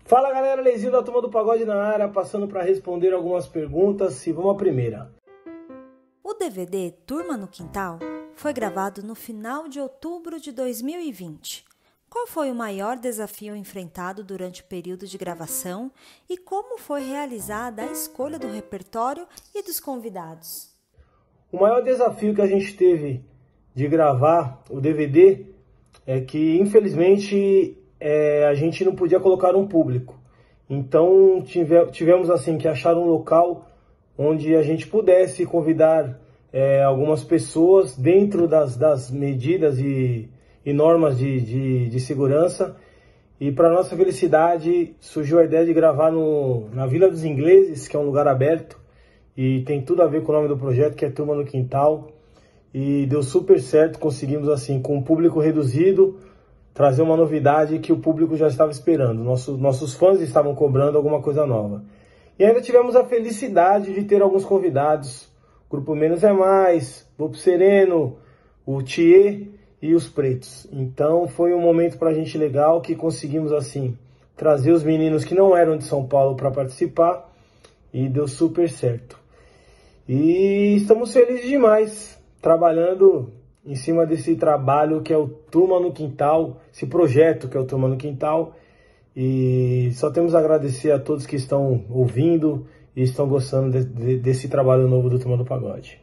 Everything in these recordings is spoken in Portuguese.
Fala galera, Leizinho da Turma do Pagode na área, passando para responder algumas perguntas e vamos à primeira. O DVD Turma no Quintal foi gravado no final de outubro de 2020. Qual foi o maior desafio enfrentado durante o período de gravação e como foi realizada a escolha do repertório e dos convidados? O maior desafio que a gente teve de gravar o DVD é que, infelizmente, a gente não podia colocar um público. Então, tivemos assim que achar um local onde a gente pudesse convidar algumas pessoas dentro das medidas e normas de segurança. E, para nossa felicidade, surgiu a ideia de gravar na Vila dos Ingleses, que é um lugar aberto, e tem tudo a ver com o nome do projeto, que é Turma no Quintal. E deu super certo, conseguimos assim, com um público reduzido, trazer uma novidade que o público já estava esperando. Nossos fãs estavam cobrando alguma coisa nova. E ainda tivemos a felicidade de ter alguns convidados. Grupo Menos é Mais, Bobo Sereno, o Thier e os Pretos. Então foi um momento pra gente legal que conseguimos assim trazer os meninos que não eram de São Paulo para participar e deu super certo. E estamos felizes demais trabalhando em cima desse trabalho que é o Turma no Quintal, esse projeto que é o Turma no Quintal. E só temos a agradecer a todos que estão ouvindo e estão gostando desse trabalho novo do Turma do Pagode.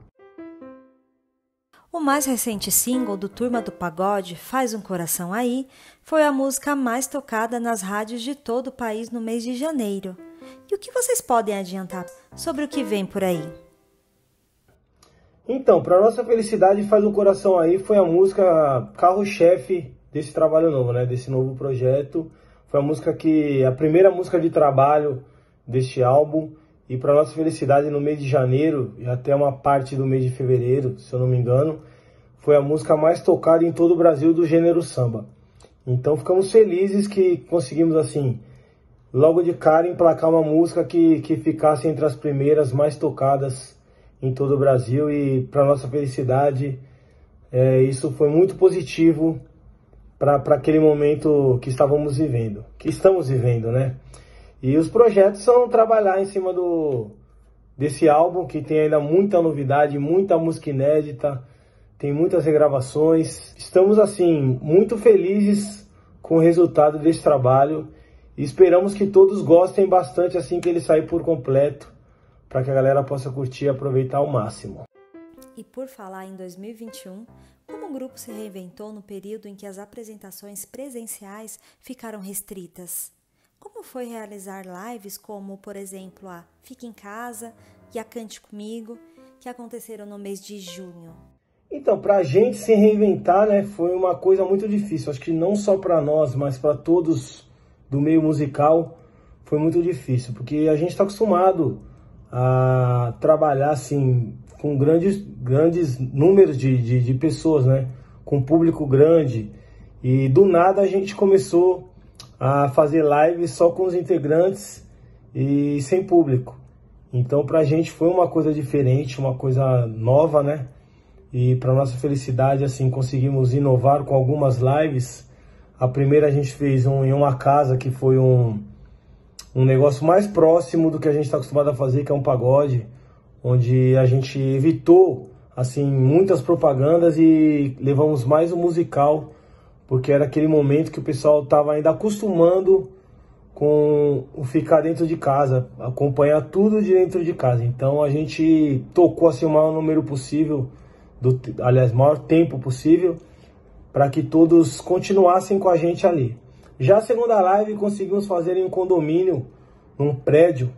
O mais recente single do Turma do Pagode, Faz um Coração Aí, foi a música mais tocada nas rádios de todo o país no mês de janeiro. E o que vocês podem adiantar sobre o que vem por aí? Então, para nossa felicidade, Faz um Coração Aí foi a música carro-chefe desse trabalho novo, né? Desse novo projeto. Foi a primeira música de trabalho deste álbum. E para nossa felicidade, no mês de janeiro e até uma parte do mês de fevereiro, se eu não me engano, foi a música mais tocada em todo o Brasil do gênero samba. Então ficamos felizes que conseguimos assim, logo de cara, emplacar uma música que ficasse entre as primeiras mais tocadas em todo o Brasil. E para nossa felicidade, isso foi muito positivo para aquele momento que estamos vivendo, né? E os projetos são trabalhar em cima desse álbum, que tem ainda muita novidade, muita música inédita, tem muitas regravações. Estamos, assim, muito felizes com o resultado desse trabalho e esperamos que todos gostem bastante assim que ele sair por completo, para que a galera possa curtir e aproveitar ao máximo. E por falar em 2021, como o grupo se reinventou no período em que as apresentações presenciais ficaram restritas? Como foi realizar lives como, por exemplo, a Fique em Casa e a Cante Comigo, que aconteceram no mês de junho? Então, para a gente se reinventar, né, foi uma coisa muito difícil. Acho que não só para nós, mas para todos do meio musical, foi muito difícil. Porque a gente está acostumado a trabalhar assim, com grandes números de pessoas, né, com público grande. E do nada a gente começou a fazer lives só com os integrantes e sem público. Então pra gente foi uma coisa diferente, uma coisa nova, né? E para nossa felicidade, assim, conseguimos inovar com algumas lives. A primeira a gente fez em uma casa, que foi um negócio mais próximo do que a gente está acostumado a fazer, que é um pagode, onde a gente evitou assim muitas propagandas e levamos mais o musical, porque era aquele momento que o pessoal estava ainda acostumando com o ficar dentro de casa, acompanhar tudo de dentro de casa. Então a gente tocou assim o maior número possível, maior tempo possível, para que todos continuassem com a gente ali. Já a segunda live conseguimos fazer em um condomínio, num prédio,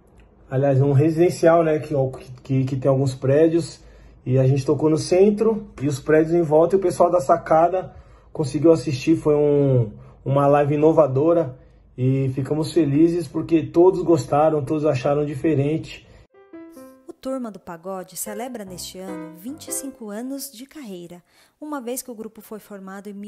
um residencial, né, que tem alguns prédios, e a gente tocou no centro e os prédios em volta, e o pessoal da sacada conseguiu assistir. Foi uma live inovadora e ficamos felizes porque todos gostaram, todos acharam diferente. O Turma do Pagode celebra neste ano 25 anos de carreira, uma vez que o grupo foi formado em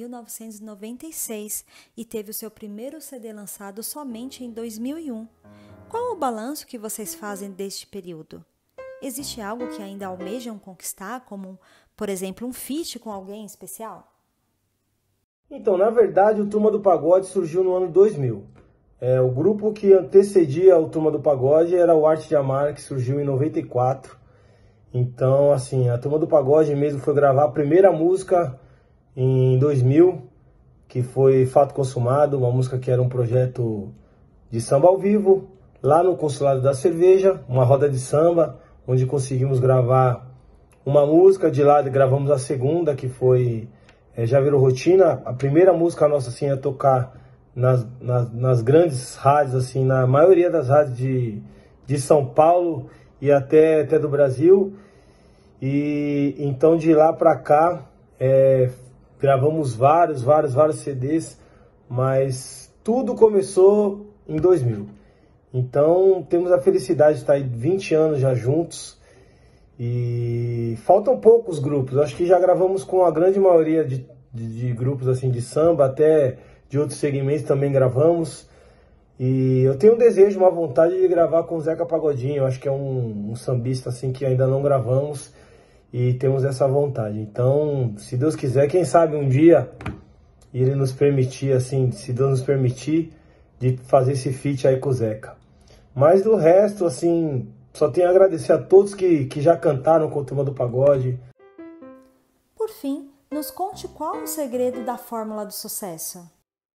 1996 e teve o seu primeiro CD lançado somente em 2001. Qual o balanço que vocês fazem deste período? Existe algo que ainda almejam conquistar, como, por exemplo, um feat com alguém especial? Então, na verdade, o Turma do Pagode surgiu no ano 2000. O grupo que antecedia o Turma do Pagode era o Arte de Amar, que surgiu em 94. Então, assim, a Turma do Pagode mesmo foi gravar a primeira música em 2000, que foi Fato Consumado, uma música que era um projeto de samba ao vivo, lá no Consulado da Cerveja, uma roda de samba, onde conseguimos gravar uma música. De lá gravamos a segunda, que foi Já Virou Rotina. A primeira música nossa, assim, a tocar nas grandes rádios, assim, na maioria das rádios de São Paulo e até do Brasil. E então de lá para cá gravamos vários CDs, mas tudo começou em 2000. Então temos a felicidade de estar aí 20 anos já juntos e faltam poucos grupos. Acho que já gravamos com a grande maioria de grupos assim de samba, até de outros segmentos também gravamos. E eu tenho um desejo, uma vontade de gravar com o Zeca Pagodinho. Eu acho que é um sambista assim que ainda não gravamos e temos essa vontade. Então, se Deus quiser, quem sabe um dia ele nos permitir, assim, se Deus nos permitir, de fazer esse feat aí com o Zeca. Mas do resto, assim, só tenho a agradecer a todos que já cantaram com a Turma do Pagode. Por fim, nos conte qual o segredo da fórmula do sucesso.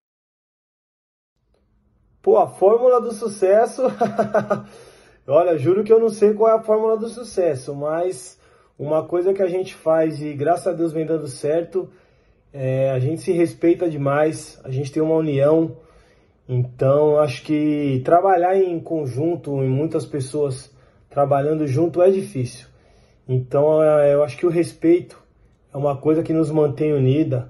Pô, a fórmula do sucesso... Olha, juro que eu não sei qual é a fórmula do sucesso, mas uma coisa que a gente faz e graças a Deus vem dando certo, a gente se respeita demais, a gente tem uma união. Então, acho que trabalhar em conjunto, em muitas pessoas trabalhando junto é difícil. Então, eu acho que o respeito é uma coisa que nos mantém unidos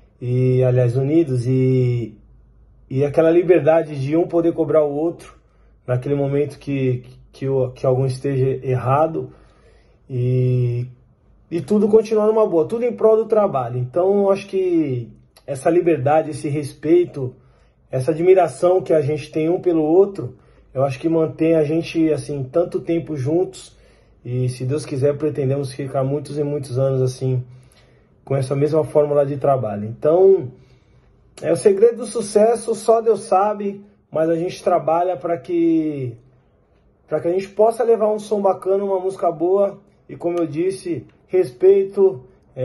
e aquela liberdade de um poder cobrar o outro naquele momento que algum esteja errado e tudo continuar numa boa, tudo em prol do trabalho. Então, eu acho que essa liberdade, esse respeito, essa admiração que a gente tem um pelo outro, eu acho que mantém a gente, assim, tanto tempo juntos e, se Deus quiser, pretendemos ficar muitos e muitos anos, assim, com essa mesma fórmula de trabalho. Então, o segredo do sucesso só Deus sabe, mas a gente trabalha para que a gente possa levar um som bacana, uma música boa e, como eu disse, respeito.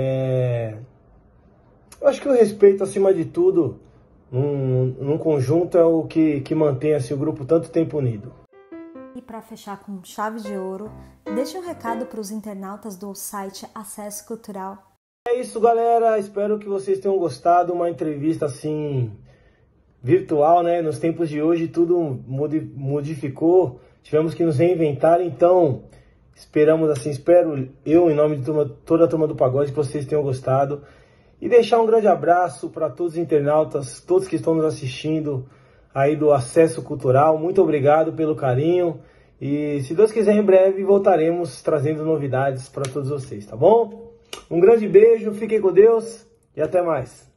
Eu acho que o respeito, acima de tudo, num conjunto é o que mantém assim, o grupo tanto tempo unido. E para fechar com chave de ouro, deixe um recado para os internautas do site Acesso Cultural. É isso, galera. Espero que vocês tenham gostado. Uma entrevista assim virtual, né? Nos tempos de hoje tudo modificou. Tivemos que nos reinventar. Então, espero eu, em nome de toda a Turma do Pagode, que vocês tenham gostado. E deixar um grande abraço para todos os internautas, todos que estão nos assistindo aí do Acesso Cultural. Muito obrigado pelo carinho. E se Deus quiser, em breve voltaremos trazendo novidades para todos vocês, tá bom? Um grande beijo, fiquem com Deus e até mais.